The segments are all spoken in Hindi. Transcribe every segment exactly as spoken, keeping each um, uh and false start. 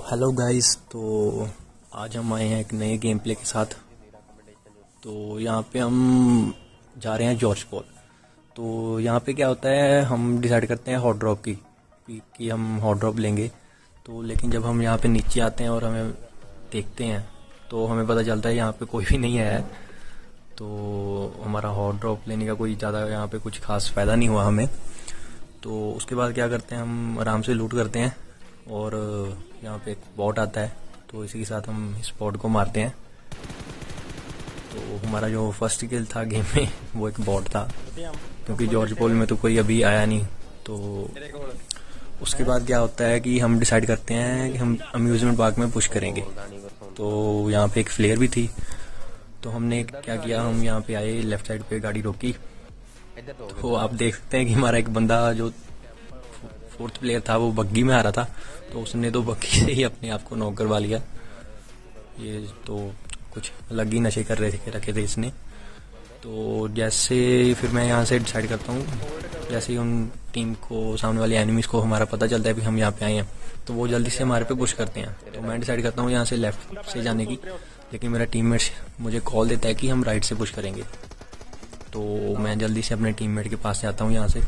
Hello guys. तो आज हम आए हैं एक नए गेम प्ले के साथ। तो यहाँ पे हम जा रहे हैं जॉर्ज पॉल। तो यहाँ पे क्या होता है, हम डिसाइड करते हैं हॉट ड्रॉप की कि, कि हम हॉट ड्रॉप लेंगे। तो लेकिन जब हम यहाँ पे नीचे आते हैं और हमें देखते हैं तो हमें पता चलता है यहाँ पे कोई भी नहीं आया है। तो हमारा हॉट ड्रॉप लेने का कोई ज़्यादा यहाँ पे कुछ खास फ़ायदा नहीं हुआ हमें। तो उसके बाद क्या करते हैं, हम आराम से लूट करते हैं और यहाँ पे एक बॉट आता है तो इसी के साथ हम इस बॉट को मारते हैं। तो हमारा जो फर्स्ट किल था गेम में वो एक बॉट था, क्योंकि जॉर्ज पॉल में तो कोई अभी आया नहीं। तो उसके बाद क्या होता है कि हम डिसाइड करते हैं कि हम अम्यूजमेंट पार्क में पुश करेंगे। तो यहाँ पे एक फ्लेयर भी थी, तो हमने क्या किया, हम यहाँ पे आए, लेफ्ट साइड पे गाड़ी रोकी। तो आप देख सकते हैं कि हमारा एक बंदा जो फोर्थ प्लेयर था वो बग्गी में आ रहा था, तो उसने तो बग्गी से ही अपने आप को नॉक करवा लिया। ये तो कुछ अलग ही नशे कर रहे थे रखे थे इसने। तो जैसे फिर मैं यहाँ से डिसाइड करता हूँ, जैसे ही उन टीम को, सामने वाले एनिमीज को हमारा पता चलता है कि हम यहाँ पे आए हैं, तो वो जल्दी से हमारे पे पुश करते हैं। तो मैं डिसाइड करता हूँ यहाँ से लेफ्ट से जाने की, लेकिन मेरा टीममेट मुझे कॉल देता है कि हम राइट से पुश करेंगे। तो मैं जल्दी से अपने टीममेट के पास जाता हूँ यहाँ से।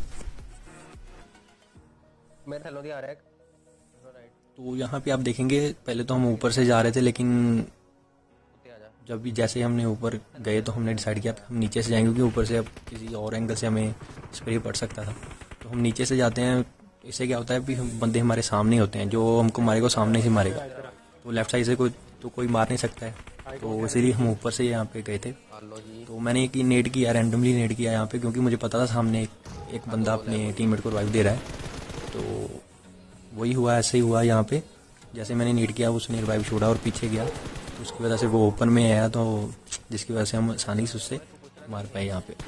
तो यहाँ पे आप देखेंगे, पहले तो हम ऊपर से जा रहे थे, लेकिन जब भी जैसे हमने ऊपर गए तो हमने डिसाइड किया हम नीचे से जाएंगे, क्योंकि ऊपर से अब किसी और एंगल से हमें स्प्रे पड़ सकता था। तो हम नीचे से जाते हैं। इससे क्या होता है कि बंदे हमारे सामने होते हैं, जो हमको मारेगा सामने से मारेगा। तो लेफ्ट साइड से कोई तो कोई मार नहीं सकता है, तो इसीलिए हम ऊपर से यहाँ पे गए थे। तो मैंने एक नेट किया, रैंडमली नेट किया यहाँ पे, क्योंकि मुझे पता था सामने एक, एक बंदा अपने टीममेट को रिवाइव दे रहा है। तो वही हुआ, ऐसे ही हुआ यहाँ पे। जैसे मैंने नीड किया उसने रिवाइव छोड़ा और पीछे गया, तो उसकी वजह से वो ओपन में आया, तो जिसकी वजह से हम आसानी से उससे मार पाए यहाँ पे।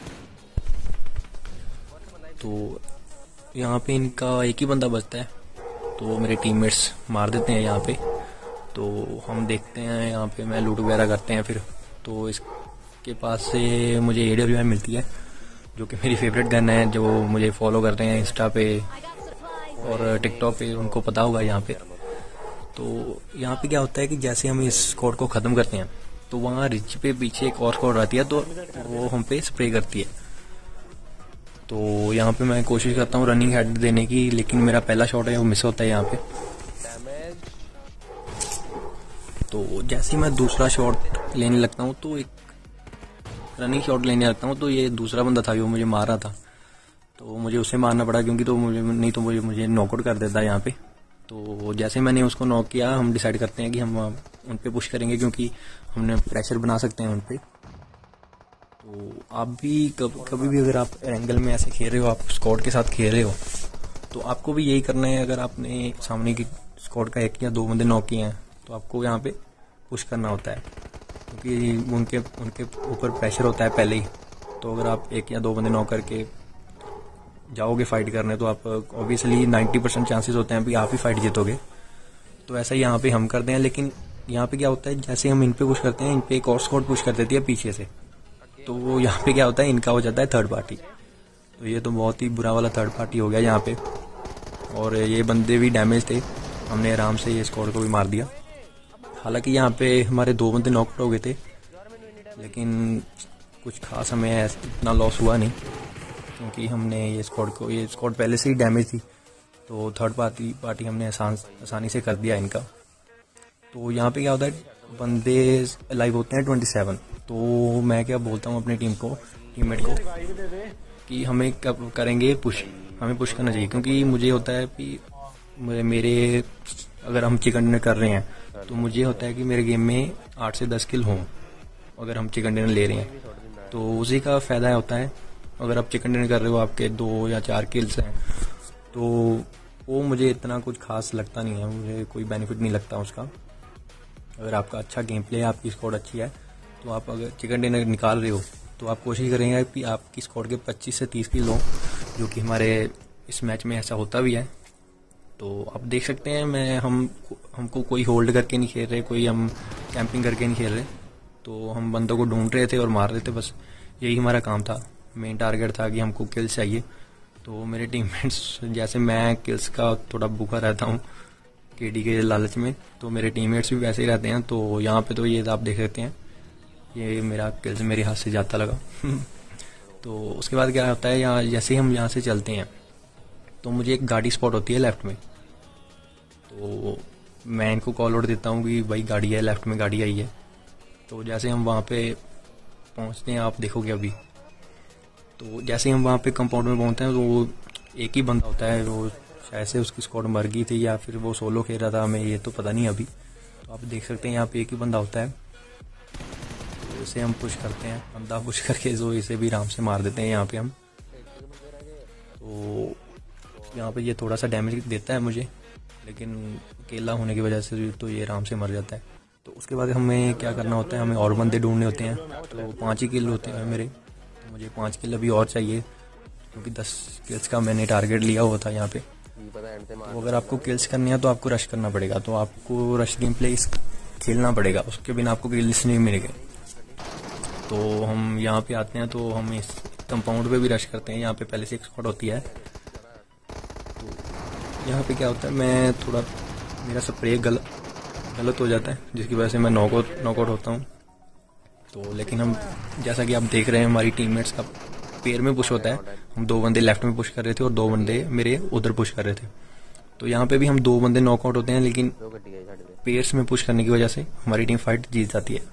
तो यहाँ पे इनका एक ही बंदा बचता है, तो मेरे टीममेट्स मार देते हैं यहाँ पे। तो हम देखते हैं यहाँ पे, मैं लूट वगैरह करते हैं फिर। तो इसके पास से मुझे ए डब्ल्यू एम मिलती है, जो कि मेरी फेवरेट गन है। जो मुझे फॉलो करते हैं इंस्टा पे और टिकटॉक पे, उनको पता होगा यहाँ पे। तो यहाँ पे क्या होता है कि जैसे हम इस स्क्वाड को ख़त्म करते हैं, तो वहाँ रिच पे पीछे एक और स्क्वाड आती है, तो वो हम पे स्प्रे करती है। तो यहाँ पे मैं कोशिश करता हूँ रनिंग हेड देने की, लेकिन मेरा पहला शॉट है वो मिस होता है यहाँ पे। तो जैसे ही मैं दूसरा शॉट लेने लगता हूँ, तो एक रनिंग शॉट लेने लगता हूँ, तो ये दूसरा बंदा था जो मुझे मार रहा था। तो मुझे उसे मारना पड़ा, क्योंकि तो मुझे नहीं तो मुझे मुझे नॉकआउट कर देता यहाँ पे। तो जैसे मैंने उसको नॉक किया, हम डिसाइड करते हैं कि हम उन पे पुश करेंगे, क्योंकि हमने प्रेशर बना सकते हैं उन पे। तो आप भी कब, कभी भी अगर आप एंगल में ऐसे खेल रहे हो, आप स्क्वाड के साथ खेल रहे हो, तो आपको भी यही करना है। अगर आपने सामने की स्क्वाड का एक या दो बंदे नॉक किए हैं, तो आपको यहाँ पे पुश करना होता है, क्योंकि उनके उनके ऊपर प्रेशर होता है पहले ही। तो अगर आप एक या दो बंदे नॉक करके जाओगे फाइट करने, तो आप ऑब्वियसली नाइन्टी परसेंट चांसेस होते हैं कि आप ही फाइट जीतोगे। तो ऐसा यहाँ पे हम करते हैं। लेकिन यहाँ पे क्या होता है, जैसे हम इन पे पुश करते हैं, इन पे एक और स्क्वाड पुश कर देती है पीछे से। तो वो यहाँ पे क्या होता है, इनका हो जाता है थर्ड पार्टी। तो ये तो बहुत ही बुरा वाला थर्ड पार्टी हो गया यहाँ पे। और ये बंदे भी डैमेज थे, हमने आराम से ये स्क्वाड को भी मार दिया। हालांकि यहाँ पे हमारे दो बंदे नॉकआउट हो गए थे, लेकिन कुछ खास हमें इतना लॉस हुआ नहीं, क्योंकि हमने ये स्क्वाड को, ये स्क्वाड पहले से ही डैमेज थी, तो थर्ड पार्टी पार्टी हमने आसान आसानी से कर दिया इनका। तो यहाँ पे क्या होता है, बंदे लाइव होते हैं ट्वेंटी सेवन। तो मैं क्या बोलता हूँ अपनी टीम को, टीममेट को, कि हमें कब करेंगे पुश, हमें पुश करना चाहिए। क्योंकि मुझे होता है कि मेरे अगर हम चिकन डिनर कर रहे हैं, तो मुझे होता है कि मेरे गेम में आठ से दस किल हों अगर हम चिकन डिनर ले रहे हैं, तो उसी का फ़ायदा होता है। अगर आप चिकन डिनर कर रहे हो, आपके दो या चार किल्स हैं, तो वो मुझे इतना कुछ खास लगता नहीं है, मुझे कोई बेनिफिट नहीं लगता उसका। अगर आपका अच्छा गेम प्ले है, आपकी स्क्वाड अच्छी है, तो आप अगर चिकन डिनर निकाल रहे हो, तो आप कोशिश करेंगे कि आपकी स्क्वाड के पच्चीस से तीस किल हों, जो कि हमारे इस मैच में ऐसा होता भी है। तो आप देख सकते हैं, मैं हम हमको कोई होल्ड करके नहीं खेल रहे, कोई हम कैंपिंग करके नहीं खेल रहे। तो हम बंदों को ढूंढ रहे थे और मार रहे थे, बस यही हमारा काम था। मेन टारगेट था कि हमको किल्स चाहिए। तो मेरे टीममेट्स, जैसे मैं किल्स का थोड़ा भूखा रहता हूँ, केडी के लालच में, तो मेरे टीममेट्स भी वैसे ही रहते हैं। तो यहाँ पे तो ये आप देख सकते हैं, ये मेरा किल्स मेरे हाथ से जाता लगा। तो उसके बाद क्या होता है, यहाँ जैसे ही हम यहाँ से चलते हैं तो मुझे एक गाड़ी स्पॉट होती है लेफ्ट में। तो मैं इनको कॉल आउट देता हूँ कि भाई गाड़ी है, लेफ्ट में गाड़ी आई है। तो जैसे हम वहाँ पे पहुँचते हैं, आप देखोगे अभी, तो जैसे हम वहाँ पे कंपाउंड में पहुँचते हैं तो वो एक ही बंदा होता है। वो शायद से उसकी स्क्वाड मर गई थी या फिर वो सोलो खेल रहा था, हमें ये तो पता नहीं अभी। तो आप देख सकते हैं यहाँ पे एक ही बंदा होता है। तो इसे हम पुश करते हैं, बंदा पुश करके जो इसे भी आराम से मार देते हैं यहाँ पे हम। तो यहाँ पे ये थोड़ा सा डैमेज देता है मुझे, लेकिन अकेला होने की वजह से तो ये आराम से मर जाता है। तो उसके बाद हमें क्या करना होता है, हमें और बंदे ढूंढने होते हैं। तो पाँच ही किल होते हैं मेरे, तो मुझे पाँच किल अभी और चाहिए, क्योंकि दस किल्स का मैंने टारगेट लिया हुआ था यहाँ पे। तो अगर आपको किल्स करनी है तो आपको रश करना पड़ेगा, तो आपको रश गेम प्ले खेलना पड़ेगा, उसके बिना आपको किल्स नहीं मिलेंगे। तो हम यहाँ पे आते हैं, तो हम इस कंपाउंड पे भी रश करते हैं। यहाँ पे पहले से एक स्क्वाड होती है। तो यहाँ पे क्या होता है, मैं थोड़ा मेरा स्प्रे गलत गलत हो जाता है, जिसकी वजह से मैं नॉकआउट नॉकआउट होता हूँ। तो लेकिन हम जैसा कि आप देख रहे हैं, हमारी टीममेट्स का पेयर में पुश होता है। हम दो बंदे लेफ्ट में पुश कर रहे थे और दो बंदे मेरे उधर पुश कर रहे थे। तो यहाँ पे भी हम दो बंदे नॉकआउट होते हैं, लेकिन पेयर्स में पुश करने की वजह से हमारी टीम फाइट जीत जाती है।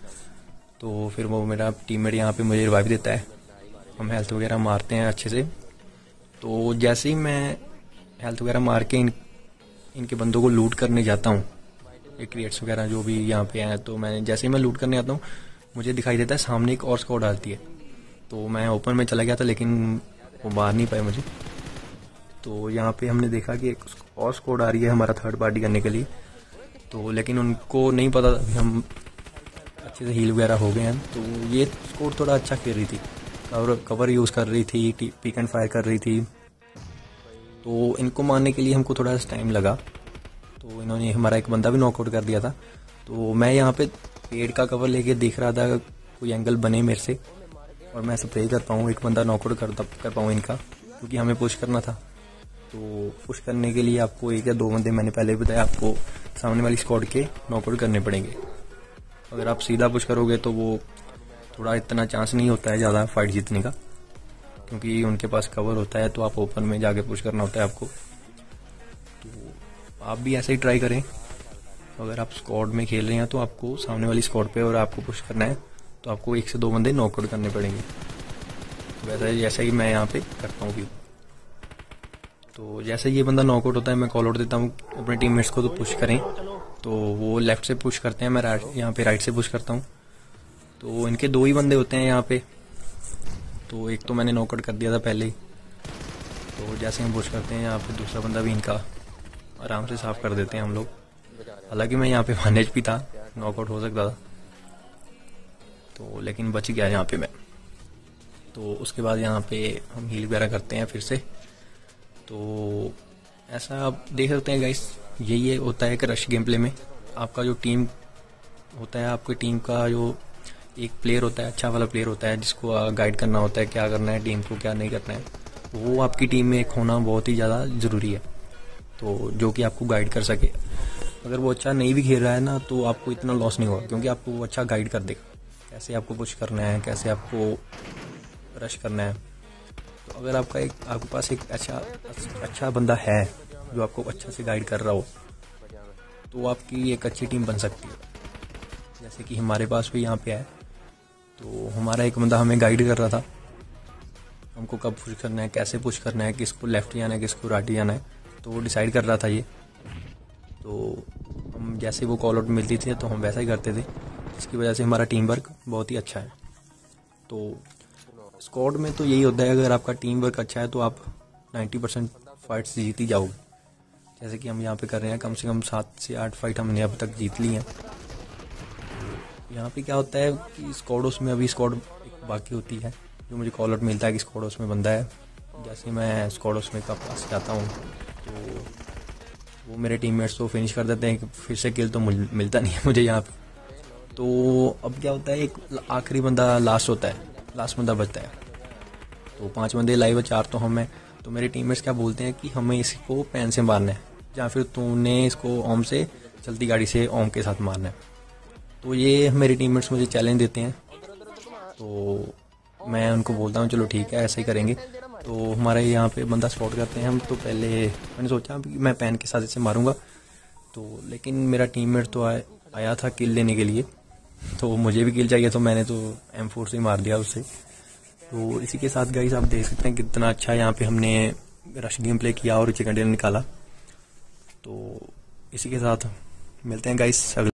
तो फिर वो मेरा टीममेट यहाँ पे मुझे रिवाइव देता है, हम हेल्थ वगैरह मारते हैं अच्छे से। तो जैसे ही मैं हेल्थ वगैरह मार के इन इनके बंदों को लूट करने जाता हूँ, ये क्रिएट्स वगैरह जो भी यहाँ पे हैं, तो मैं जैसे ही मैं लूट करने आता हूँ, मुझे दिखाई देता है सामने एक और स्क्वाड आती है। तो मैं ओपन में चला गया था, लेकिन वो मार नहीं पाए मुझे। तो यहाँ पे हमने देखा कि एक और स्क्वाड आ रही है हमारा थर्ड पार्टी करने के लिए। तो लेकिन उनको नहीं पता हम अच्छे से हील वगैरह हो गए हैं। तो ये स्क्वाड थोड़ा अच्छा खेल रही थी, और कवर यूज़ कर रही थी, पिक एंड फायर कर रही थी। तो इनको मारने के लिए हमको थोड़ा सा टाइम लगा। तो इन्होंने हमारा एक बंदा भी नॉकआउट कर दिया था। तो मैं यहाँ पे पेड़ का कवर लेके देख रहा था कोई एंगल बने मेरे से, और मैं स्प्रे कर पाऊँ, एक बंदा नॉकआउट कर कर पाऊँ इनका, क्योंकि हमें पुश करना था। तो पुश करने के लिए आपको एक या दो बंदे, मैंने पहले भी बताया, आपको सामने वाली स्क्वाड के नॉकआउट करने पड़ेंगे। अगर आप सीधा पुश करोगे तो वो थोड़ा इतना चांस नहीं होता है ज़्यादा फाइट जीतने का, क्योंकि उनके पास कवर होता है। तो आप ओपन में जाके पुश करना होता है आपको। तो आप भी ऐसे ही ट्राई करें। अगर आप स्क्वाड में खेल रहे हैं तो आपको सामने वाली स्क्वाड पे और आपको पुश करना है, तो आपको एक से दो बंदे नॉकआउट करने पड़ेंगे। तो वैसा जैसा ही मैं यहाँ पे करता हूँ भी। तो जैसे ये बंदा नॉकआउट होता है, मैं कॉल आउट देता हूँ अपने टीममेट्स को, तो पुश करें। तो वो लेफ्ट से पुश करते हैं, मैं यहाँ पे राइट से पुश करता हूँ। तो इनके दो ही बंदे होते हैं यहाँ पे। तो एक तो मैंने नॉकआउट कर दिया था पहले ही। तो जैसे हम पुश करते हैं यहाँ पे, दूसरा बंदा भी इनका आराम से साफ कर देते हैं हम लोग। हालांकि मैं यहाँ पे वन एच पी था, नॉकआउट हो सकता था, तो लेकिन बच गया यहाँ पे मैं। तो उसके बाद यहाँ पे हम हील वगैरह करते हैं फिर से। तो ऐसा आप देख सकते हैं गाइस, यही होता है कि रश गेम प्ले में आपका जो टीम होता है, आपकी टीम का जो एक प्लेयर होता है, अच्छा वाला प्लेयर होता है, जिसको गाइड करना होता है क्या करना है टीम को, क्या नहीं करना है, वो आपकी टीम में एक होना बहुत ही ज़्यादा ज़रूरी है। तो जो कि आपको गाइड कर सके। अगर वो अच्छा नहीं भी खेल रहा है ना, तो आपको इतना लॉस नहीं होगा, क्योंकि आपको वो अच्छा गाइड कर देगा, कैसे आपको पुश करना है, कैसे आपको रश करना है। तो अगर आपका एक आपके पास एक अच्छा अच्छा बंदा है जो आपको अच्छा से गाइड कर रहा हो, तो आपकी एक अच्छी टीम बन सकती है। जैसे कि हमारे पास भी यहाँ पे है। तो हमारा एक बंदा हमें गाइड कर रहा था, हमको कब पुश करना है, कैसे पुश करना है, किसको लेफ्ट जाना है, किसको राइट जाना है, तो वो डिसाइड कर रहा था ये। तो हम जैसे वो कॉल आउट मिलती थी तो हम वैसा ही करते थे, जिसकी वजह से हमारा टीम वर्क बहुत ही अच्छा है। तो स्क्वाड में तो यही होता है, अगर आपका टीम वर्क अच्छा है तो आप नब्बे परसेंट फाइट्स जीत ही जाओगे। जैसे कि हम यहाँ पे कर रहे हैं, कम से कम सात से आठ फाइट हमने अब तक जीत ली हैं। यहाँ पे क्या होता है कि स्क्वाडोस में अभी स्क्वाड बाकी होती है, जो मुझे कॉल आउट मिलता है कि स्क्वाडोस में बंदा है। जैसे मैं स्क्वाडोस में का पास जाता हूँ, तो वो मेरे टीममेट्स को फिनिश कर देते हैं, फिर से किल तो मिलता नहीं है मुझे यहाँ पे। तो अब क्या होता है, एक आखिरी बंदा लास्ट होता है, लास्ट बंदा बचता है। तो पांच बंदे लाइव है, चार तो हम हैं। तो मेरे टीममेट्स क्या बोलते हैं कि हमें इसको पैन से मारना है, या फिर तूने इसको ओम से चलती गाड़ी से ओम के साथ मारना है। तो ये मेरे टीममेट्स मुझे चैलेंज देते हैं, तो मैं उनको बोलता हूँ चलो ठीक है ऐसे ही करेंगे। तो हमारे यहाँ पे बंदा स्पॉट करते हैं हम। तो पहले मैंने सोचा कि मैं पेन के साथ इसे मारूंगा, तो लेकिन मेरा टीममेट तो आया, आया था किल लेने के लिए, तो मुझे भी किल चाहिए, तो मैंने तो एम फोर से ही मार दिया उससे। तो इसी के साथ गाइस आप देख सकते हैं कितना अच्छा यहाँ पे हमने रश गेम प्ले किया और चिकन डिनर निकाला। तो इसी के साथ मिलते हैं गाइस।